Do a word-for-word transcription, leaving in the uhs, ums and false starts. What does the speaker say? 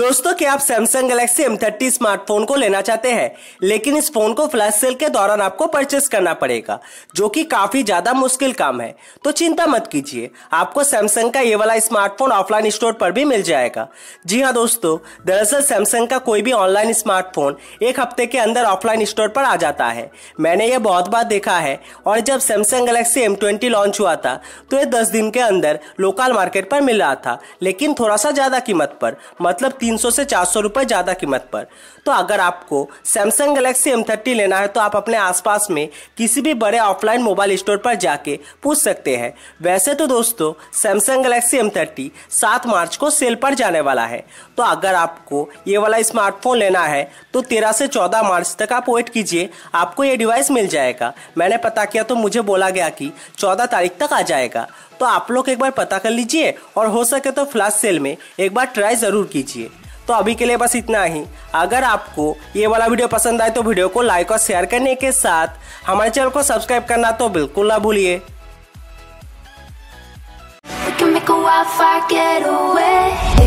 दोस्तों, क्या आप Samsung Galaxy M thirty smartphone को लेना चाहते हैं, लेकिन इस फोन को फ्लैश सेल के दौरान आपको परचेस करना पड़ेगा, जो कि काफी ज्यादा मुश्किल काम है। तो चिंता मत कीजिए, आपको सैमसंग का ये वाला स्मार्टफोन ऑफलाइन स्टोर पर भी मिल जाएगा। जी हाँ दोस्तों, दरअसल सैमसंग का कोई भी ऑनलाइन स्मार्टफोन एक हफ्ते के अंदर ऑफलाइन स्टोर पर आ जाता है। मैंने ये बहुत बार देखा है, और जब Samsung Galaxy M twenty launch हुआ था तो ये दस दिन के अंदर लोकल मार्केट पर मिल रहा था, लेकिन थोड़ा सा ज्यादा कीमत पर, मतलब तीन सौ से चार सौ रुपए ज्यादा कीमत पर। तो अगर आपको सैमसंग गैलेक्सी एम थर्टी लेना है तो आप अपने आसपास में किसी भी बड़े ऑफलाइन मोबाइल स्टोर पर जाके पूछ सकते हैं। वैसे तो दोस्तों, सैमसंग गैलेक्सी एम थर्टी सात मार्च को सेल पर जाने वाला है, तो अगर आपको ये वाला स्मार्टफोन लेना है तो तेरह से चौदह मार्च तक आप वेट कीजिए, आपको ये डिवाइस मिल जाएगा। मैंने पता किया तो मुझे बोला गया कि चौदह तारीख तक आ जाएगा, तो आप लोग एक बार पता कर लीजिए और हो सके तो फ्लैश सेल में एक बार ट्राई जरूर कीजिए। तो अभी के लिए बस इतना ही। अगर आपको ये वाला वीडियो पसंद आए तो वीडियो को लाइक और शेयर करने के साथ हमारे चैनल को सब्सक्राइब करना तो बिल्कुल ना भूलिए।